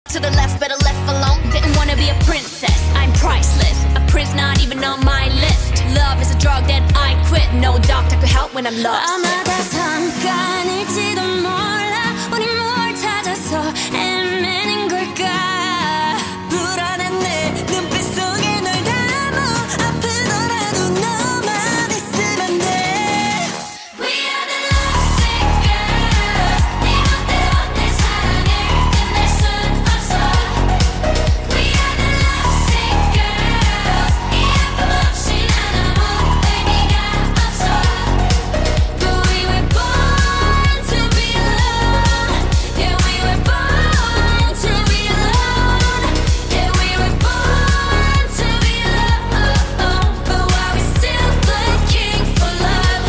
To the left, better left alone. Didn't wanna be a princess, I'm priceless. A prince not even on my list. Love is a drug that I quit. No doctor could help when I'm lost. 아마도 잠깐일지도 몰라. 우리 뭘 찾아서 헤매는 걸까. 불안한 내 눈빛 속에 널 담아. 아프더라도 너만 있으면 돼. We are the lovesick girls. 네 멋대로 내 사랑을 끝낼 순 없어. We are the lovesick girls. 이 아픔 없이 난 아무 의미가 없어. But we were born to be alone. Yeah, we were born to be alone. Yeah, we were born to be alone. But why we still looking for love?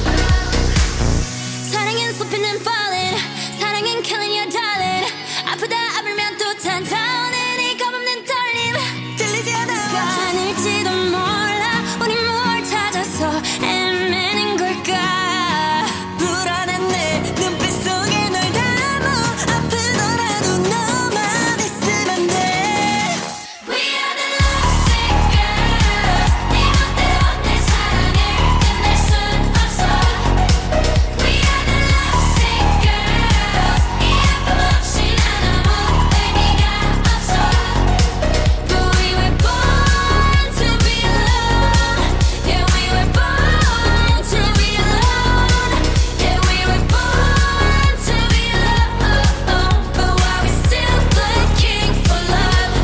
사랑은 slipping and falling. 사랑은 killing your darling. 아프다 아프면 또 탄탄해. 네 겁없는 떨림 들리지 않아. 아닐지도 몰라. 우리 뭘 찾아서 헤매는 걸까. 불안한 내 눈빛 속에 널 담아. 아프더라도 너만 있으면 돼. We are the lovesick girls. 네 멋대로 내 사랑을 끝낼 순 없어. We are the lovesick girls. 이 아픔 없이 난 아무 의미가 없어. But we were born to be alone. Yeah, we were born to be alone. Yeah, we were born to be alone. But why we still looking for love?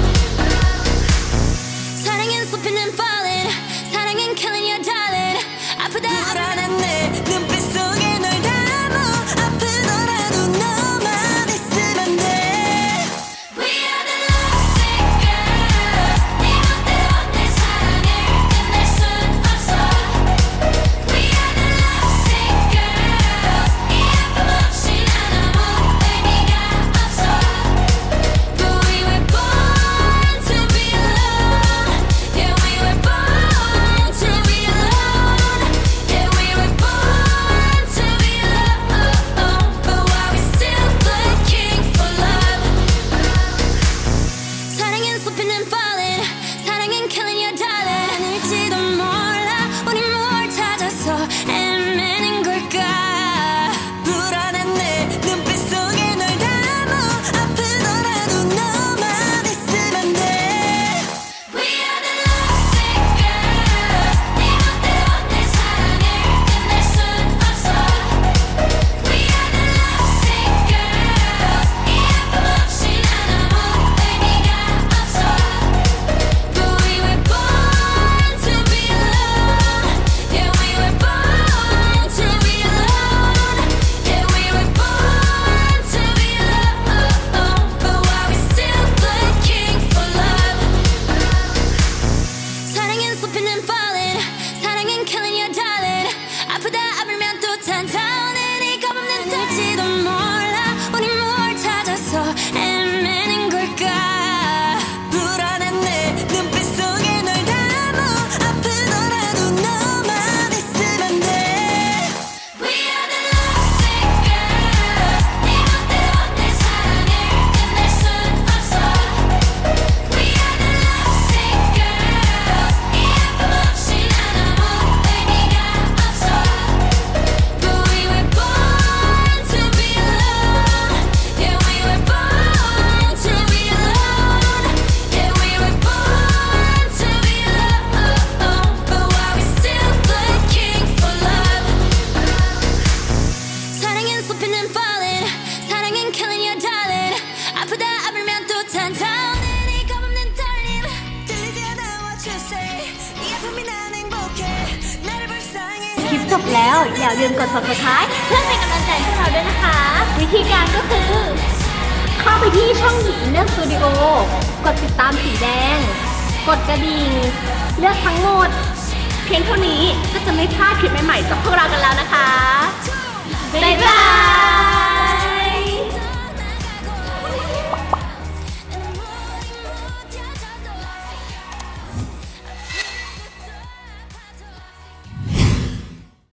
사랑은 slipping and falling. 사랑은 killing your darling. 아프다 불안한 내 눈빛 속에 널 담아. 아프더라도 너만 있으면 돼. We are the lovesick girls. 네 멋대로 내 사랑을 끝낼 순 없어. We are the lovesick girls. 이 아픔 없이 난 아무 의미가 없어. But we were born to be alone. Yeah, we were born to be alone. Yeah, we were born to be alone. But why we still looking for love? 사랑은 slipping and falling. 사랑은 killing your darling. 아닐지도 몰라. 우리 뭘 찾아서 헤매는 걸까. 불안한 내 눈빛 속에 널 담아. 아프더라도 너만 있으면 돼. We are the lovesick girls. 네 멋대로 내 사랑을 끝낼 순 없어. We are the lovesick girls. 이 아픔 없이 난 아무 의미가 없어. But we were born to be alone. Yeah, we were born to be alone. Yeah, we were born to be alone. But why we still looking for love? 사랑은 slipping and falling. 사랑은 killing your darling. 아프다 아프면 또 탄탄해. 네 겁없는 떨지도 몰라. 우리 뭘 찾아서 헤매는 걸까. 불안한 내 눈빛 속에 널 담아. 아프더라도 너만 있으면 돼. We are the lovesick girls. 네 멋대로 내 사랑을 끝낼 순 없어. We are the lovesick girls. 이 아픔 없이 난 아무 의미가 없어. But we were born to be alone. Yeah, we were born to be alone. Yeah, we were born to be alone. But why we still looking for love? 사랑은 slipping and falling. 사랑은 killing your darling. 아프다 아프면 또 탄탄해. 네 겁없는 떨림 들리지 않아. What you say? 이 아픔이 난 행복해. 나를 불쌍해. คลิปจบแล้วอย่าลืมกด subscribe เพื่อเป็นกำลังใจให้เราด้วยนะคะ วิธีการก็คือ เข้าไปที่ช่องหญิงเลือกสตูดิโอกดติดตามสีแดง กดกระดิ่งเลือกทั้งหมด เพียงเท่านี้ก็จะไม่พลาดคลิปใหม่ๆจากพวกเรากันแล้วนะคะ